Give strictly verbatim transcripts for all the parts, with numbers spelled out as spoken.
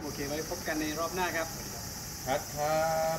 โอเคไว้พบกันในรอบหน้าครับครับครับ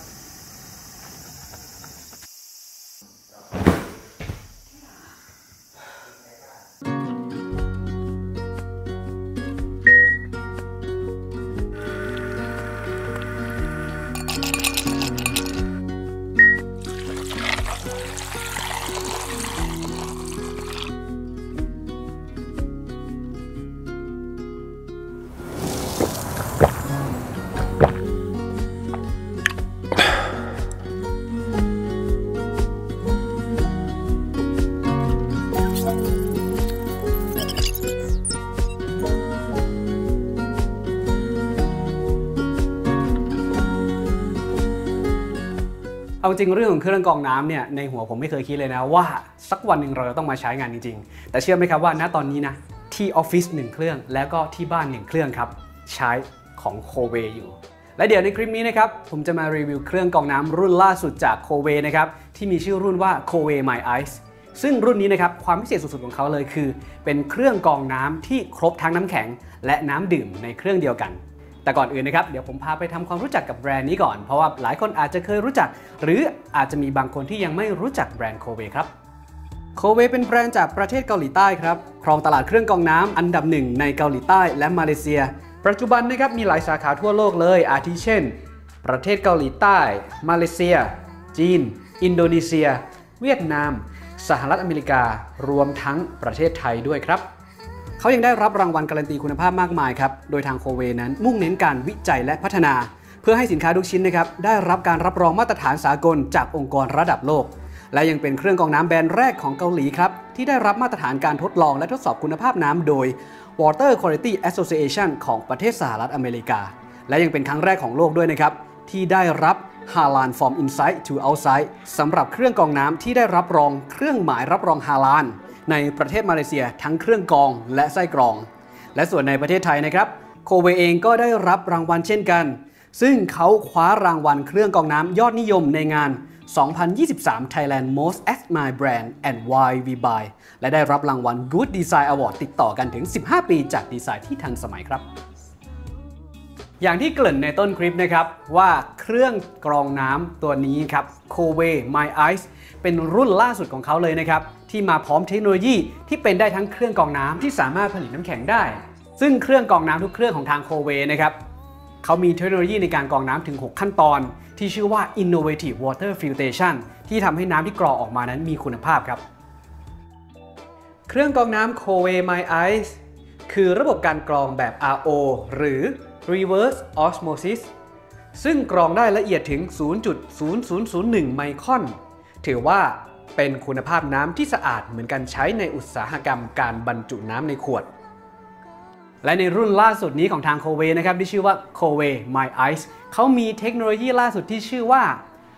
เอาจริงเรื่องของเครื่องกรองน้ำเนี่ยในหัวผมไม่เคยคิดเลยนะว่าสักวันหนึ่งเราจะต้องมาใช้งานจริงๆแต่เชื่อไหมครับว่าณตอนนี้นะที่ออฟฟิศหนึ่งเครื่องแล้วก็ที่บ้านหนึ่งเครื่องครับใช้ของโคเวอยู่และเดี๋ยวในคลิปนี้นะครับผมจะมารีวิวเครื่องกรองน้ำรุ่นล่าสุดจากโคเวนะครับที่มีชื่อรุ่นว่า โคเว My Ice ซึ่งรุ่นนี้นะครับความพิเศษสุดๆของเขาเลยคือเป็นเครื่องกรองน้ำที่ครบทั้งน้ำแข็งและน้ำดื่มในเครื่องเดียวกันแต่ก่อนอื่นนะครับเดี๋ยวผมพาไปทำความรู้จักกับแบรนด์นี้ก่อนเพราะว่าหลายคนอาจจะเคยรู้จักหรืออาจจะมีบางคนที่ยังไม่รู้จักแบรนด์โคเวครับโคเวเป็นแบรนด์จากประเทศเกาหลีใต้ครับครองตลาดเครื่องกรองน้ำอันดับหนึ่งในเกาหลีใต้และมาเลเซียปัจจุบันนะครับมีหลายสาขาทั่วโลกเลยอาทิเช่นประเทศเกาหลีใต้มาเลเซียจีนอินโดนีเซียเวียดนามสหรัฐอเมริการวมทั้งประเทศไทยด้วยครับเขายังได้รับรางวัลการันตีคุณภาพมากมายครับโดยทางโคเวนั้นมุ่งเน้นการวิจัยและพัฒนาเพื่อให้สินค้าทุกชิ้นนะครับได้รับการรับรองมาตรฐานสากลจากองค์กรระดับโลกและยังเป็นเครื่องกรองน้ำแบรนด์แรกของเกาหลีครับที่ได้รับมาตรฐานการทดลองและทดสอบคุณภาพน้ำโดย Water Quality Association ของประเทศสหรัฐอเมริกาและยังเป็นครั้งแรกของโลกด้วยนะครับที่ได้รับ Halal from Inside to Outside สำหรับเครื่องกรองน้ำที่ได้รับรองเครื่องหมายรับรองฮาลาลในประเทศมาเลเซียทั้งเครื่องกรองและไส้กรองและส่วนในประเทศไทยนะครับโคเวเองก็ได้รับรางวัลเช่นกันซึ่งเขาคว้ารางวัลเครื่องกรองน้ำยอดนิยมในงาน สองพันยี่สิบสาม Thailand Most Admired Brand and Why We Buy และได้รับรางวัล Good Design Award ติดต่อกันถึงสิบห้าปีจากดีไซน์ที่ทันสมัยครับอย่างที่เกริ่นในต้นคลิปนะครับว่าเครื่องกรองน้ำตัวนี้ครับโคเว My Ice เป็นรุ่นล่าสุดของเขาเลยนะครับที่มาพร้อมเทคโนโลยีที่เป็นได้ทั้งเครื่องกรองน้ำที่สามารถผลิตน้ำแข็งได้ซึ่งเครื่องกรองน้ำทุกเครื่องของทางโคเวนะครับเขามีเทคโนโลยีในการกรองน้ำถึงหกขั้นตอนที่ชื่อว่า Innovative Water Filtration ที่ทำให้น้ำที่กรองออกมานั้นมีคุณภาพครับเครื่องกรองน้ำโคเว My Ice คือระบบการกรองแบบ อาร์ โอ หรือ Reverse Osmosis ซึ่งกรองได้ละเอียดถึง ศูนย์จุดศูนย์ศูนย์ศูนย์หนึ่ง ไมครอนถือว่าเป็นคุณภาพน้ำที่สะอาดเหมือนกันใช้ในอุตสาหกรรมการบรรจุน้ำในขวดและในรุ่นล่าสุดนี้ของทางโคเวนะครับที่ชื่อว่า โคเว My Ice เขามีเทคโนโลยีล่าสุดที่ชื่อว่า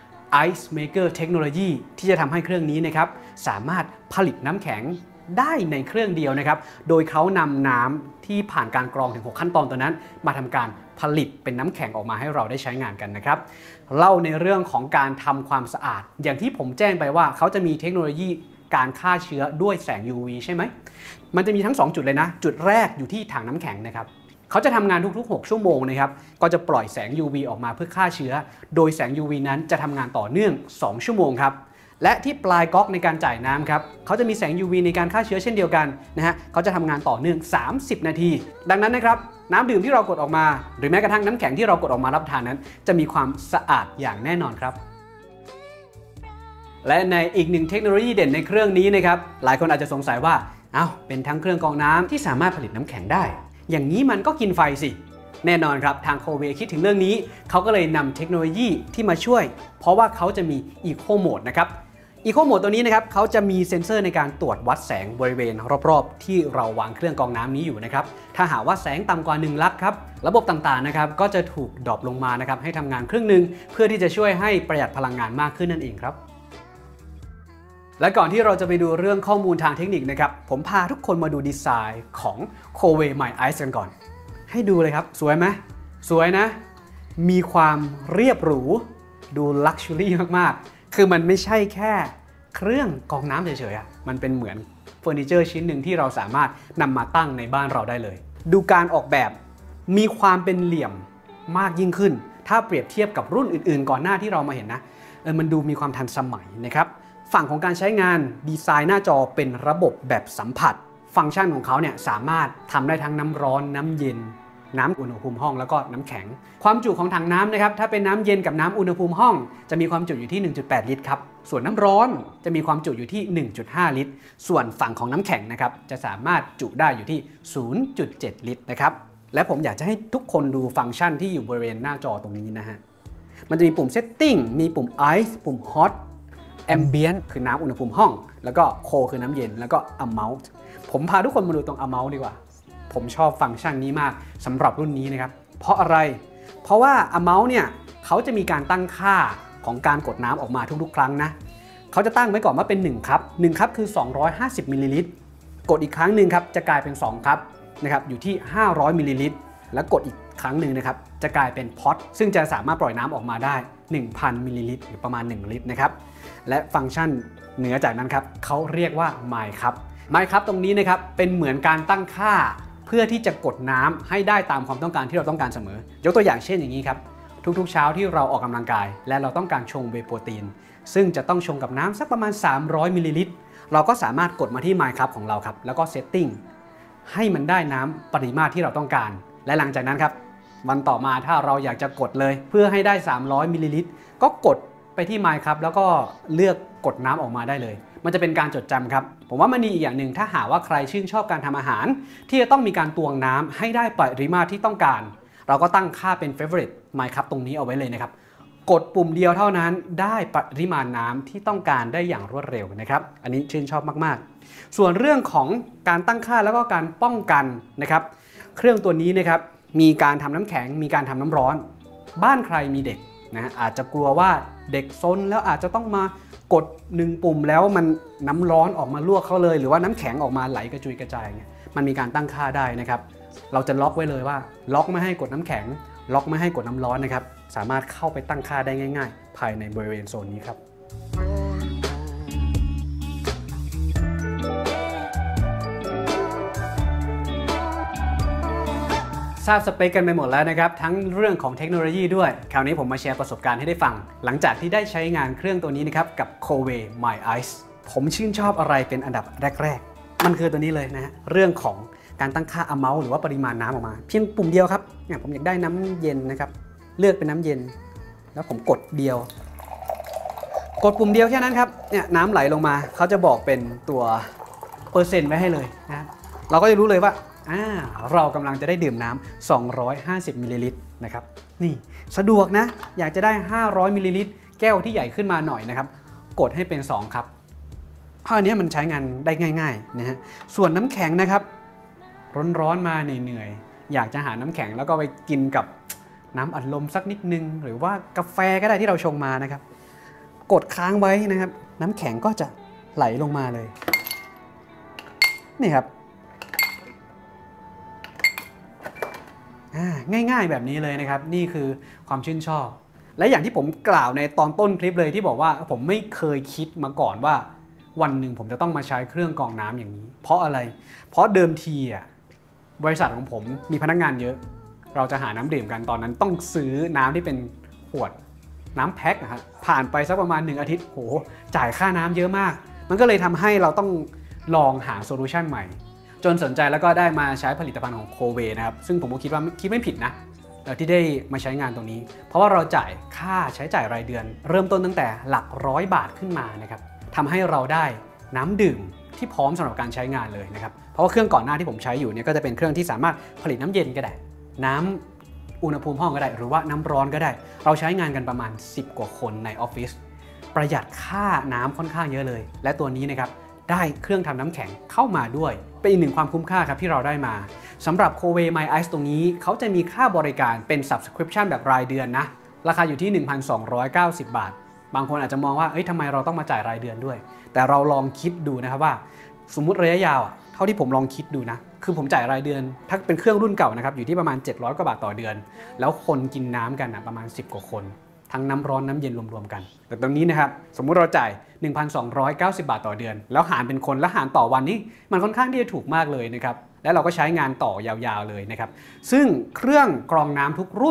Ice Maker Technology ที่จะทำให้เครื่องนี้นะครับสามารถผลิตน้ำแข็งได้ในเครื่องเดียวนะครับโดยเขานำน้ำที่ผ่านการกรองถึงหกขั้นตอนตัวนั้นมาทำการผลิตเป็นน้ำแข็งออกมาให้เราได้ใช้งานกันนะครับเล่าในเรื่องของการทำความสะอาดอย่างที่ผมแจ้งไปว่าเขาจะมีเทคโนโลยีการฆ่าเชื้อด้วยแสง ยู วี ใช่ไหมมันจะมีทั้งสองจุดเลยนะจุดแรกอยู่ที่ถังน้ำแข็งนะครับเขาจะทำงานทุกๆหกชั่วโมงนะครับก็จะปล่อยแสง ยู วี ออกมาเพื่อฆ่าเชื้อโดยแสง ยู วี นั้นจะทำงานต่อเนื่องสองชั่วโมงครับและที่ปลายก๊อกในการจ่ายน้ำครับเขาจะมีแสง ยู วี ในการฆ่าเชื้อเช่นเดียวกันนะฮะเขาจะทำงานต่อเนื่องสามสิบนาทีดังนั้นนะครับน้ำดื่มที่เรากดออกมาหรือแม้กระทั่งน้ำแข็งที่เรากดออกมารับประทานนั้นจะมีความสะอาดอย่างแน่นอนครับและในอีกหนึ่งเทคโนโลยีเด่นในเครื่องนี้นะครับหลายคนอาจจะสงสัยว่าอ้าวเป็นทั้งเครื่องกรองน้ำที่สามารถผลิตน้ำแข็งได้อย่างนี้มันก็กินไฟสิแน่นอนครับทางโคเวคิดถึงเรื่องนี้เขาก็เลยนำเทคโนโลยีที่มาช่วยเพราะว่าเขาจะมี Eco Mode นะครับEco Mode ตัวนี้นะครับเขาจะมีเซ็นเซอร์ในการตรวจวัดแสงบริเวณรอบๆที่เราวางเครื่องกรองน้ำนี้อยู่นะครับถ้าหากว่าแสงต่ำกว่าหนึ่งลักครับระบบต่างๆนะครับก็จะถูกดรอปลงมานะครับให้ทำงานครึ่งหนึ่งเพื่อที่จะช่วยให้ประหยัดพลังงานมากขึ้นนั่นเองครับและก่อนที่เราจะไปดูเรื่องข้อมูลทางเทคนิคนะครับผมพาทุกคนมาดูดีไซน์ของโคเว My Ice กันก่อนให้ดูเลยครับสวยไหมสวยนะมีความเรียบหรูดูลักชัวรี่มากๆคือมันไม่ใช่แค่เครื่องกรองน้ำเฉยๆอ่ะมันเป็นเหมือนเฟอร์นิเจอร์ชิ้นหนึ่งที่เราสามารถนำมาตั้งในบ้านเราได้เลยดูการออกแบบมีความเป็นเหลี่ยมมากยิ่งขึ้นถ้าเปรียบเทียบกับรุ่นอื่นๆก่อนหน้าที่เรามาเห็นนะเออมันดูมีความทันสมัยนะครับฝั่งของการใช้งานดีไซน์หน้าจอเป็นระบบแบบสัมผัสฟังก์ชันของเขาเนี่ยสามารถทำได้ทั้งน้ำร้อนน้ำเย็นน้ำอุณหภูมิห้องแล้วก็น้ำแข็งความจุของถังน้ำนะครับถ้าเป็นน้ำเย็นกับน้ำอุณหภูมิห้องจะมีความจุอยู่ที่ หนึ่งจุดแปด ลิตรครับส่วนน้ำร้อนจะมีความจุอยู่ที่ หนึ่งจุดห้า ลิตรส่วนฝั่งของน้ำแข็งนะครับจะสามารถจุได้อยู่ที่ ศูนย์จุดเจ็ด ลิตรนะครับและผมอยากจะให้ทุกคนดูฟังก์ชันที่อยู่บริเวณหน้าจอตรงนี้นะฮะมันจะมีปุ่ม Setting มีปุ่ม Ice ปุ่ม Hot Ambient คือน้ำอุณหภูมิห้องแล้วก็ Cold คือน้ำเย็นแล้วก็ Amount ผมพาทุกคนมาดูตรง Amount ดีกว่าผมชอบฟังก์ชันนี้มากสำหรับรุ่นนี้นะครับเพราะอะไรเพราะว่า Amount เนี่ยเขาจะมีการตั้งค่าของการกดน้ำออกมาทุกๆครั้งนะเขาจะตั้งไว้ก่อนว่าเป็นหนึ่งคัพหนึ่งคัพคือสองร้อยห้าสิบมิลลิลิตรกดอีกครั้งหนึ่งครับจะกลายเป็นสองคัพนะครับอยู่ที่ห้าร้อยมิลลิลิตรแล้วกดอีกครั้งหนึ่งนะครับจะกลายเป็นพอตซึ่งจะสามารถปล่อยน้ำออกมาได้ หนึ่งพัน มิลลิลิตรหรือประมาณหนึ่งลิตรนะครับและฟังก์ชันเหนือจากนั้นครับเขาเรียกว่า My Cup My Cup ตรงนี้นะครับเป็นเหมือนการตั้งค่าเพื่อที่จะกดน้ำให้ได้ตามความต้องการที่เราต้องการเสมอยกตัวอย่างเช่นอย่างนี้ครับทุกๆเช้าที่เราออกกำลังกายและเราต้องการชงเวย์โปรตีนซึ่งจะต้องชงกับน้ำสักประมาณสามร้อยมิลลิลิตรเราก็สามารถกดมาที่ My Cup ของเราครับแล้วก็ Setting ให้มันได้น้ำปริมาตรที่เราต้องการและหลังจากนั้นครับวันต่อมาถ้าเราอยากจะกดเลยเพื่อให้ได้สามร้อยมิลลิลิตรก็กดไปที่ My Cup แล้วก็เลือกกดน้ำออกมาได้เลยมันจะเป็นการจดจำครับผมว่ามันดีอีกอย่างหนึ่งถ้าหากว่าใครชื่นชอบการทำอาหารที่จะต้องมีการตวงน้ำให้ได้ปริมาตรที่ต้องการเราก็ตั้งค่าเป็น Favorite My Cup ตรงนี้เอาไว้เลยนะครับกดปุ่มเดียวเท่านั้นได้ปริมาณน้ำที่ต้องการได้อย่างรวดเร็วนะครับอันนี้ชื่นชอบมากๆส่วนเรื่องของการตั้งค่าแล้วก็การป้องกันนะครับเครื่องตัวนี้นะครับมีการทำน้ำแข็งมีการทำน้ำร้อนบ้านใครมีเด็กนะอาจจะกลัวว่าเด็กซนแล้วอาจจะต้องมากดหนึ่งปุ่มแล้วมันน้ำร้อนออกมาลวกเขาเลยหรือว่าน้ำแข็งออกมาไหลกระจุยกระจายเนี่ยมันมีการตั้งค่าได้นะครับเราจะล็อกไว้เลยว่าล็อกไม่ให้กดน้ำแข็งล็อกไม่ให้กดน้ำร้อนนะครับสามารถเข้าไปตั้งค่าได้ง่ายๆภายในบริเวณโซนนี้ครับทราบสเปคกันไปหมดแล้วนะครับทั้งเรื่องของเทคโนโลยีด้วยคราวนี้ผมมาแชร์ประสบการณ์ให้ได้ฟังหลังจากที่ได้ใช้งานเครื่องตัวนี้นะครับกับ Coway My Ice ผมชื่นชอบอะไรเป็นอันดับแรกๆมันคือตัวนี้เลยนะฮะเรื่องของการตั้งค่า amount หรือว่าปริมาณน้ำออกมาเพียงปุ่มเดียวครับเนี่ยผมอยากได้น้ำเย็นนะครับเลือกเป็นน้ำเย็นแล้วผมกดเดียวกดปุ่มเดียวแค่นั้นครับเนี่ยน้ำไหลลงมาเขาจะบอกเป็นตัวเปอร์เซ็นต์ไว้ให้เลยนะเราก็จะรู้เลยว่าอ่าเรากำลังจะได้ดื่มน้ำสองร้อยห้าสิบมิลลิลิตรนะครับนี่สะดวกนะอยากจะได้ห้าร้อยมิลลิลิตรแก้วที่ใหญ่ขึ้นมาหน่อยนะครับกดให้เป็นสองครับเพราะอันนี้มันใช้งานได้ง่ายๆนะฮะส่วนน้ำแข็งนะครับร้อนๆมาเหนื่อยๆอยากจะหาน้ำแข็งแล้วก็ไปกินกับน้ำอัดลมสักนิดนึงหรือว่ากาแฟก็ได้ที่เราชงมานะครับกดค้างไว้นะครับน้ำแข็งก็จะไหลลงมาเลยนี่ครับง่ายๆแบบนี้เลยนะครับนี่คือความชื่นชอบและอย่างที่ผมกล่าวในตอนต้นคลิปเลยที่บอกว่าผมไม่เคยคิดมาก่อนว่าวันหนึ่งผมจะต้องมาใช้เครื่องกรองน้ำอย่างนี้เพราะอะไรเพราะเดิมทีอ่ะบริษัทของผมมีพนักงานเยอะเราจะหาน้ำดื่มกันตอนนั้นต้องซื้อน้ำที่เป็นขวดน้ำแพ็คนะฮะผ่านไปสักประมาณหนึ่งอาทิตย์โหจ่ายค่าน้ำเยอะมากมันก็เลยทำให้เราต้องลองหาโซลูชันใหม่จนสนใจแล้วก็ได้มาใช้ผลิตภัณฑ์ของ Coway นะครับซึ่งผมก็คิดว่าคิดไม่ผิดนะที่ได้มาใช้งานตรงนี้เพราะว่าเราจ่ายค่าใช้จ่ายรายเดือนเริ่มต้นตั้งแต่หลักร้อยบาทขึ้นมานะครับทำให้เราได้น้ำดื่มที่พร้อมสำหรับการใช้งานเลยนะครับเพราะว่าเครื่องก่อนหน้าที่ผมใช้อยู่เนี่ยก็จะเป็นเครื่องที่สามารถผลิตน้ำเย็นก็ได้น้ำอุณหภูมิห้องก็ได้หรือว่าน้ำร้อนก็ได้เราใช้งานกันประมาณสิบกว่าคนในออฟฟิศประหยัดค่าน้ำค่อนข้างเยอะเลยและตัวนี้นะครับได้เครื่องทำน้ำแข็งเข้ามาด้วยเป็นอีกหนึ่งความคุ้มค่าครับที่เราได้มาสำหรับ Coway My Ice ตรงนี้เขาจะมีค่าบริการเป็น Subscription แบบรายเดือนนะราคาอยู่ที่ หนึ่งพันสองร้อยเก้าสิบ บาทบางคนอาจจะมองว่าเอ้ยทำไมเราต้องมาจ่ายรายเดือนด้วยแต่เราลองคิดดูนะครับว่าสมมุติระยะยาวอ่ะเท่าที่ผมลองคิดดูนะคือผมจ่ายรายเดือนถ้าเป็นเครื่องรุ่นเก่านะครับอยู่ที่ประมาณเจ็ดร้อยกว่าบาทต่อเดือนแล้วคนกินน้ำกันนะประมาณสิบกว่าคนทั้งน้ำร้อนน้ำเย็นรวมๆกันแต่ตรงนี้นะครับสมมุติเราจ่าย หนึ่งพันสองร้อยเก้าสิบ บาทต่อเดือนแล้วหารเป็นคนแล้วหารต่อวันนี้มันค่อนข้างที่จะถูกมากเลยนะครับและเราก็ใช้งานต่อยาวๆเลยนะครับซึ่งเครื่องกรองน้ำทุกรุ่น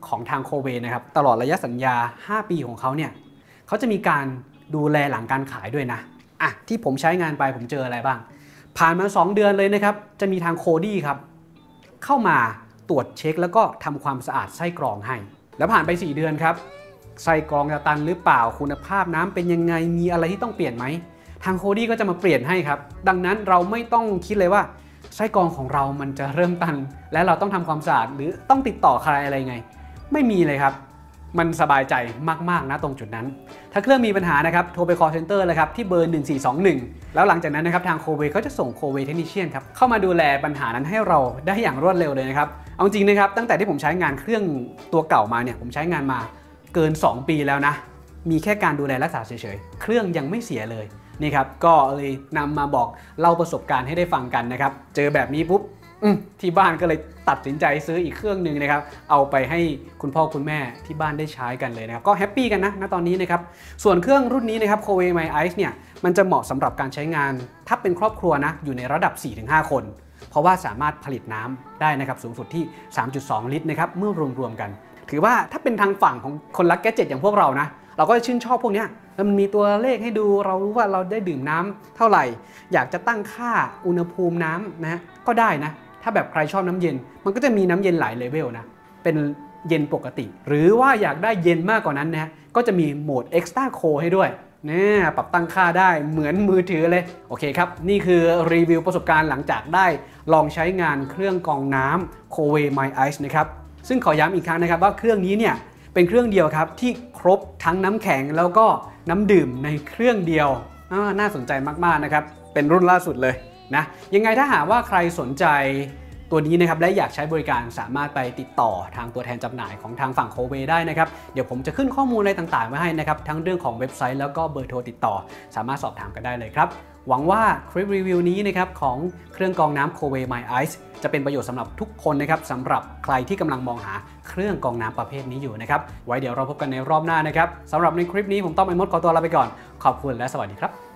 ของทางโคเวนะครับตลอดระยะสัญญาห้าปีของเขาเนี่ยเขาจะมีการดูแลหลังการขายด้วยนะอ่ะที่ผมใช้งานไปผมเจออะไรบ้างผ่านมาสองเดือนเลยนะครับจะมีทางโคดี้ครับเข้ามาตรวจเช็คแล้วก็ทำความสะอาดไส้กรองให้แล้วผ่านไปสี่เดือนครับไส้กรองจะตันหรือเปล่าคุณภาพน้ำเป็นยังไงมีอะไรที่ต้องเปลี่ยนไหมทางโคดี้ก็จะมาเปลี่ยนให้ครับดังนั้นเราไม่ต้องคิดเลยว่าไส้กรองของเรามันจะเริ่มตันและเราต้องทำความสะอาดหรือต้องติดต่อใครอะไรไงไม่มีเลยครับมันสบายใจมากๆนะตรงจุดนั้นถ้าเครื่องมีปัญหานะครับโทรไป call center เลยครับที่เบอร์หนึ่งสี่สองหนึ่งแล้วหลังจากนั้นนะครับทางโคเวก็จะส่งโคเวเทคนิเชียนครับเข้ามาดูแลปัญหานั้นให้เราได้อย่างรวดเร็วเลยนะครับเอาจริงนะครับตั้งแต่ที่ผมใช้งานเครื่องตัวเก่ามาเนี่ยผมใช้งานมาเกินสองปีแล้วนะมีแค่การดูแลรักษาเฉยๆเครื่องยังไม่เสียเลยนี่ครับก็เลยนำมาบอกเล่าประสบการณ์ให้ได้ฟังกันนะครับเจอแบบนี้ปุ๊บที่บ้านก็เลยตัดสินใจซื้ออีกเครื่องหนึ่งนะครับเอาไปให้คุณพ่อคุณแม่ที่บ้านได้ใช้กันเลยนะครับก็แฮปปี้กันนะณตอนนี้นะครับส่วนเครื่องรุ่นนี้นะครับ Coway My Ice เนี่ยมันจะเหมาะสำหรับการใช้งานถ้าเป็นครอบครัวนะอยู่ในระดับ สี่ถึงห้า คนเพราะว่าสามารถผลิตน้ำได้นะครับสูงสุดที่ สามจุดสอง ลิตรนะครับเมื่อรวมๆกันถือว่าถ้าเป็นทางฝั่งของคนรักแกดเจ็ตอย่างพวกเรานะเราก็จะชื่นชอบพวกนี้แล้วมันมีตัวเลขให้ดูเรารู้ว่าเราได้ดื่มน้ำเท่าไหร่อยากจะตั้งค่าอุณหภูมิน้ำนะก็ได้นะถ้าแบบใครชอบน้ำเย็นมันก็จะมีน้ำเย็นหลายเลเวลนะเป็นเย็นปกติหรือว่าอยากได้เย็นมากกว่านั้นนะก็จะมีโหมด Extra Cold ให้ด้วยเนี่ยปรับตั้งค่าได้เหมือนมือถือเลยโอเคครับนี่คือรีวิวประสบการณ์หลังจากได้ลองใช้งานเครื่องกรองน้ำ Coway My Ice นะครับซึ่งขอย้ำอีกครั้งนะครับว่าเครื่องนี้เนี่ยเป็นเครื่องเดียวครับที่ครบทั้งน้ำแข็งแล้วก็น้ำดื่มในเครื่องเดียวน่าสนใจมากๆนะครับเป็นรุ่นล่าสุดเลยนะยังไงถ้าหากว่าใครสนใจตัวนี้นะครับและอยากใช้บริการสามารถไปติดต่อทางตัวแทนจำหน่ายของทางฝั่งโคเวได้นะครับเดี๋ยวผมจะขึ้นข้อมูลอะไรต่างๆไว้ให้นะครับทั้งเรื่องของเว็บไซต์แล้วก็เบอร์โทรติดต่อสามารถสอบถามกันได้เลยครับหวังว่าคลิปรีวิวนี้นะครับของเครื่องกรองน้ำ Coway My Ice จะเป็นประโยชน์สำหรับทุกคนนะครับสำหรับใครที่กำลังมองหาเครื่องกรองน้ำประเภทนี้อยู่นะครับไว้เดี๋ยวเราพบกันในรอบหน้านะครับสำหรับในคลิปนี้ผมต้องไอมดขอตัวลาไปก่อนขอบคุณและสวัสดีครับ